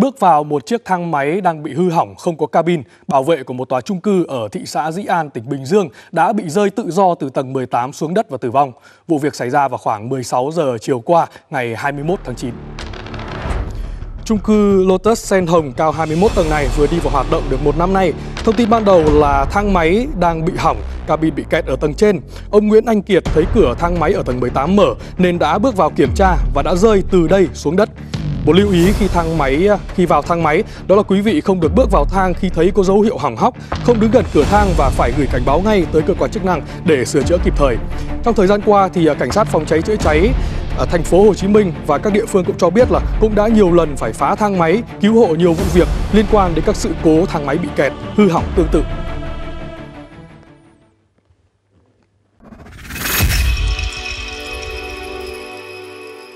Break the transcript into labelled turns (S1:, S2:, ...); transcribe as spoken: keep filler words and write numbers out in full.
S1: Bước vào một chiếc thang máy đang bị hư hỏng không có cabin, bảo vệ của một tòa chung cư ở thị xã Dĩ An, tỉnh Bình Dương đã bị rơi tự do từ tầng mười tám xuống đất và tử vong. Vụ việc xảy ra vào khoảng mười sáu giờ chiều qua, ngày hai mươi mốt tháng chín. Chung cư Lotus Sen Hồng cao hai mươi mốt tầng này vừa đi vào hoạt động được một năm nay. Thông tin ban đầu là thang máy đang bị hỏng, cabin bị kẹt ở tầng trên. Ông Nguyễn Anh Kiệt thấy cửa thang máy ở tầng mười tám mở nên đã bước vào kiểm tra và đã rơi từ đây xuống đất. Một lưu ý khi thang máy khi vào thang máy đó là quý vị không được bước vào thang khi thấy có dấu hiệu hỏng hóc, không đứng gần cửa thang và phải gửi cảnh báo ngay tới cơ quan chức năng để sửa chữa kịp thời. Trong thời gian qua thì cảnh sát phòng cháy chữa cháy ở thành phố Hồ Chí Minh và các địa phương cũng cho biết là cũng đã nhiều lần phải phá thang máy, cứu hộ nhiều vụ việc liên quan đến các sự cố thang máy bị kẹt, hư hỏng tương tự.